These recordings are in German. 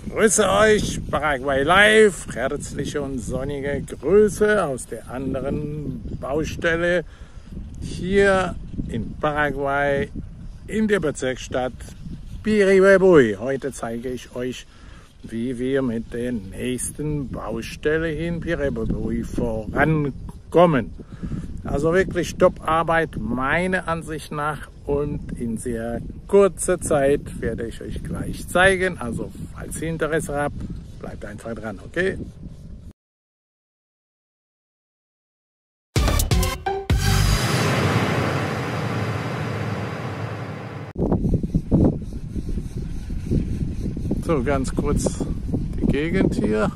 Grüße euch, Paraguay Live, herzliche und sonnige Grüße aus der anderen Baustelle hier in Paraguay in der Bezirksstadt Piribebuy. Heute zeige ich euch, wie wir mit der nächsten Baustelle in Piribebuy vorankommen. Also wirklich Top-Arbeit meiner Ansicht nach, und in sehr kurzer Zeit werde ich euch gleich zeigen. Also falls ihr Interesse habt, bleibt einfach dran, okay? So, ganz kurz die Gegend hier.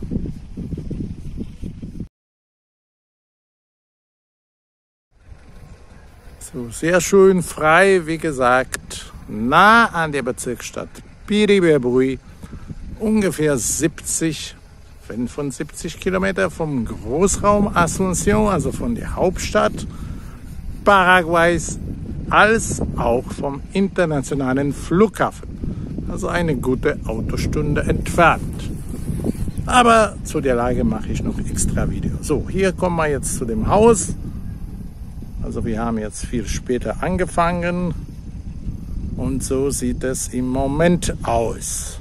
So, sehr schön frei, wie gesagt, nah an der Bezirksstadt Piribebuy, ungefähr 75 Kilometer vom Großraum Asunción, also von der Hauptstadt Paraguays, als auch vom internationalen Flughafen. Also eine gute Autostunde entfernt. Aber zu der Lage mache ich noch extra Video. So, hier kommen wir jetzt zu dem Haus. Also wir haben jetzt viel später angefangen und so sieht es im Moment aus.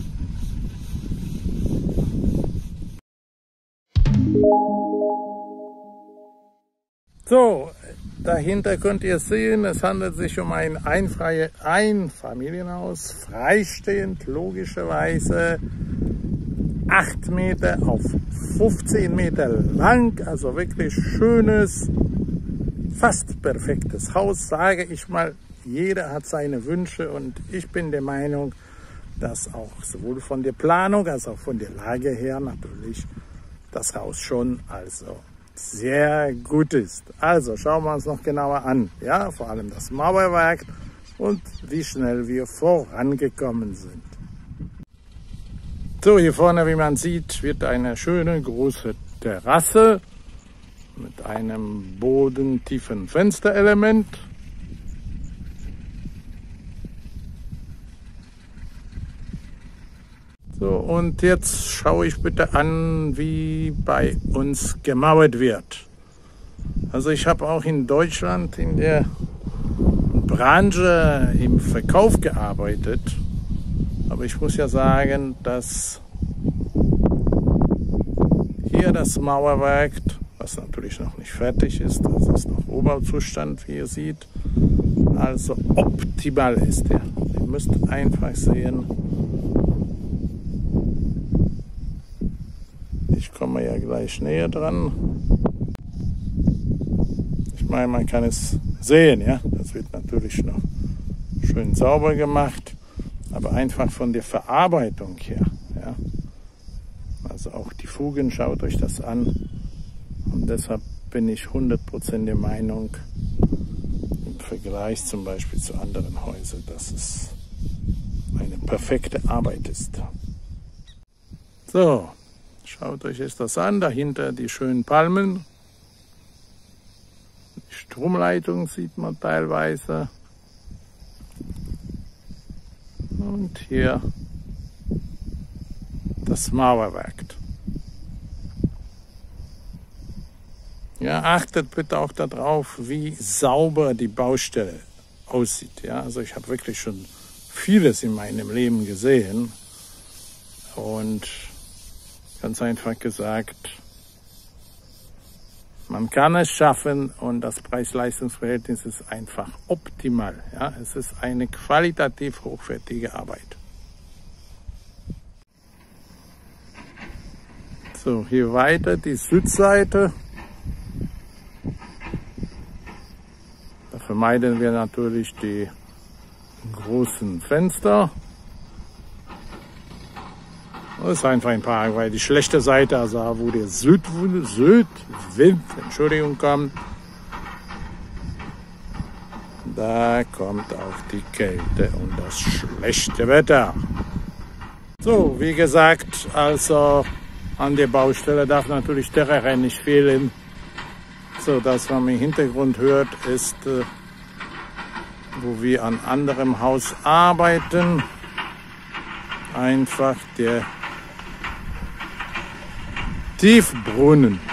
So, dahinter könnt ihr sehen, es handelt sich um ein Einfamilienhaus, freistehend logischerweise, 8 Meter auf 15 Meter lang, also wirklich schönes, fast perfektes Haus, sage ich mal. Jeder hat seine Wünsche und ich bin der Meinung, dass auch sowohl von der Planung als auch von der Lage her natürlich das Haus schon also sehr gut ist. Also schauen wir uns noch genauer an, ja, vor allem das Mauerwerk und wie schnell wir vorangekommen sind. So, hier vorne, wie man sieht, wird eine schöne große Terrasse mit einem bodentiefen Fensterelement. So, und jetzt schaue ich bitte an, wie bei uns gemauert wird. Also ich habe auch in Deutschland in der Branche im Verkauf gearbeitet, aber ich muss ja sagen, dass hier das Mauerwerk, was natürlich noch nicht fertig ist, das ist noch Oberbauzustand, wie ihr seht, also optimal ist der. Ihr müsst einfach sehen, ich komme ja gleich näher dran. Ich meine, man kann es sehen, ja, das wird natürlich noch schön sauber gemacht, aber einfach von der Verarbeitung her, ja, also auch die Fugen, schaut euch das an. Und deshalb bin ich 100% der Meinung, im Vergleich zum Beispiel zu anderen Häusern, dass es eine perfekte Arbeit ist. So, schaut euch jetzt das an, dahinter die schönen Palmen. Die Stromleitung sieht man teilweise. Und hier das Mauerwerk. Ja, achtet bitte auch darauf, wie sauber die Baustelle aussieht. Ja, also ich habe wirklich schon vieles in meinem Leben gesehen und ganz einfach gesagt, man kann es schaffen und das Preis-Leistungs-Verhältnis ist einfach optimal. Ja, es ist eine qualitativ hochwertige Arbeit. So, hier weiter die Südseite. Da vermeiden wir natürlich die großen Fenster. Das ist einfach in Paraguay die schlechte Seite, also wo der Südwind, Entschuldigung, kommt. Da kommt auch die Kälte und das schlechte Wetter. So, wie gesagt, also an der Baustelle darf natürlich der Terrain nicht fehlen. So, das, was man im Hintergrund hört, ist, wo wir an anderem Haus arbeiten. Einfach der Tiefbrunnen.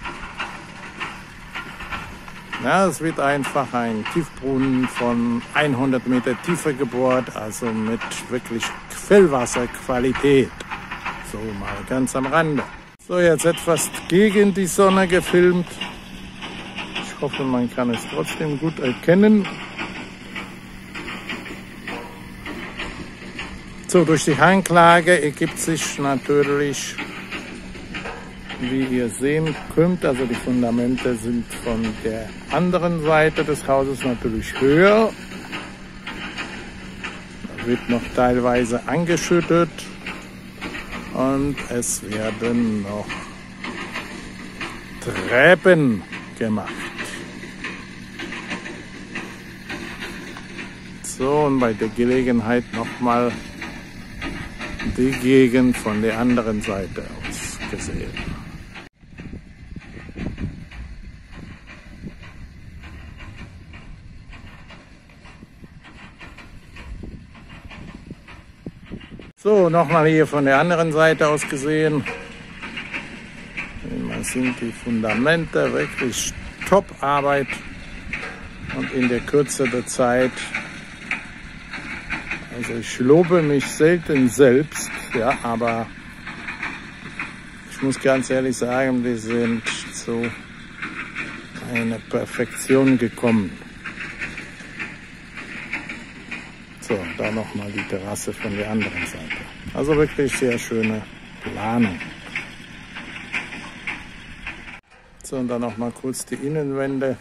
Ja, es wird einfach ein Tiefbrunnen von 100 Meter Tiefe gebohrt, also mit wirklich Quellwasserqualität. So mal ganz am Rande. So, jetzt etwas gegen die Sonne gefilmt. Ich hoffe, man kann es trotzdem gut erkennen. So, durch die Hanglage ergibt sich natürlich, wie ihr sehen könnt, also die Fundamente sind von der anderen Seite des Hauses natürlich höher. Da wird noch teilweise angeschüttet und es werden noch Treppen gemacht. So, und bei der Gelegenheit nochmal die Gegend von der anderen Seite aus gesehen. So, nochmal hier von der anderen Seite aus gesehen. Man sieht die Fundamente, wirklich Top-Arbeit und in der Kürze der Zeit. Also ich lobe mich selten selbst, ja, aber ich muss ganz ehrlich sagen, wir sind zu einer Perfektion gekommen. So, da nochmal die Terrasse von der anderen Seite. Also wirklich sehr schöne Planung. So, und dann nochmal kurz die Innenwände.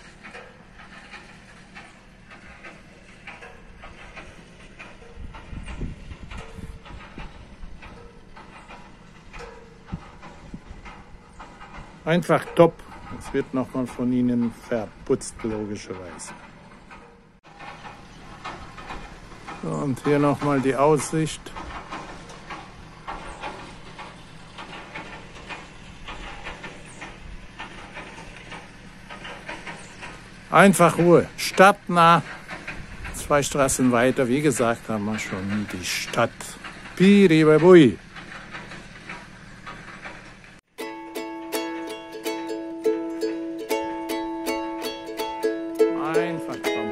Einfach top. Es wird nochmal von Ihnen verputzt, logischerweise. So, und hier nochmal die Aussicht. Einfach Ruhe. Stadtnah. 2 Straßen weiter, wie gesagt, haben wir schon die Stadt Piribebui. Einfach kommen.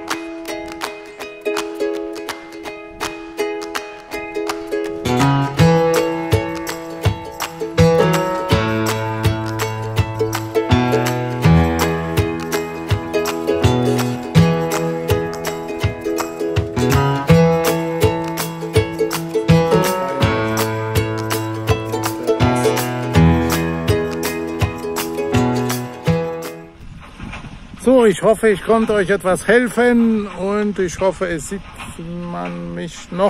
So, ich hoffe, ich konnte euch etwas helfen und ich hoffe, es sieht man mich noch.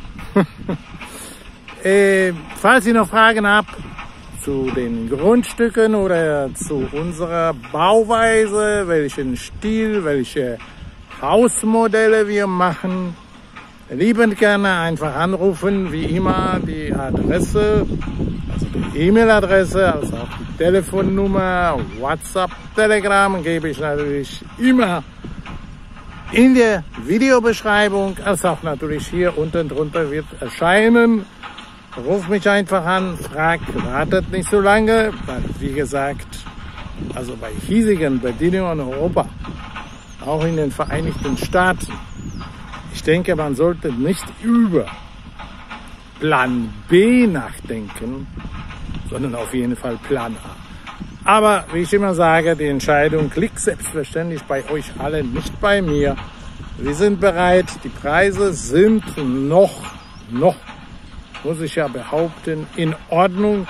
Falls ihr noch Fragen habt zu den Grundstücken oder zu unserer Bauweise, welchen Stil, welche Hausmodelle wir machen, liebend gerne einfach anrufen, wie immer die Adresse, also die E-Mail-Adresse, also auch die Telefonnummer, WhatsApp, Telegram gebe ich natürlich immer in der Videobeschreibung, als auch natürlich hier unten drunter wird erscheinen. Ruft mich einfach an, fragt, wartet nicht so lange, weil wie gesagt, also bei hiesigen Bedingungen in Europa, auch in den Vereinigten Staaten, ich denke, man sollte nicht über Plan B nachdenken, sondern auf jeden Fall Plan A. Aber wie ich immer sage, die Entscheidung liegt selbstverständlich bei euch allen, nicht bei mir. Wir sind bereit, die Preise sind noch, muss ich ja behaupten, in Ordnung.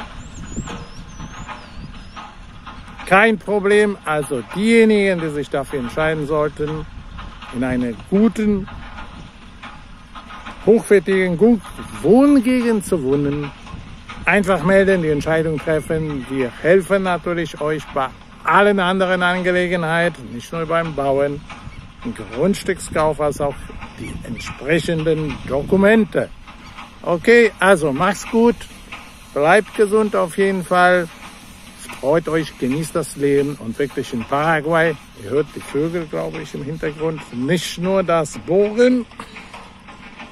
Kein Problem, also diejenigen, die sich dafür entscheiden sollten, in einer guten, hochwertigen Wohngegend zu wohnen, einfach melden, die Entscheidung treffen. Wir helfen natürlich euch bei allen anderen Angelegenheiten, nicht nur beim Bauen, im Grundstückskauf, als auch die entsprechenden Dokumente. Okay, also macht's gut, bleibt gesund auf jeden Fall, freut euch, genießt das Leben und wirklich in Paraguay, ihr hört die Vögel, glaube ich, im Hintergrund, nicht nur das Bohren,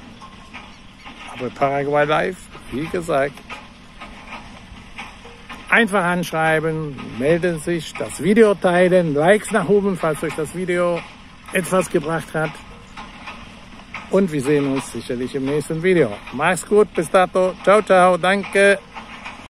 aber Paraguay Live, wie gesagt, Einfach anschreiben, melden sich, das Video teilen, Likes nach oben, falls euch das Video etwas gebracht hat. Und wir sehen uns sicherlich im nächsten Video. Macht's gut, bis dato. Ciao, ciao, danke.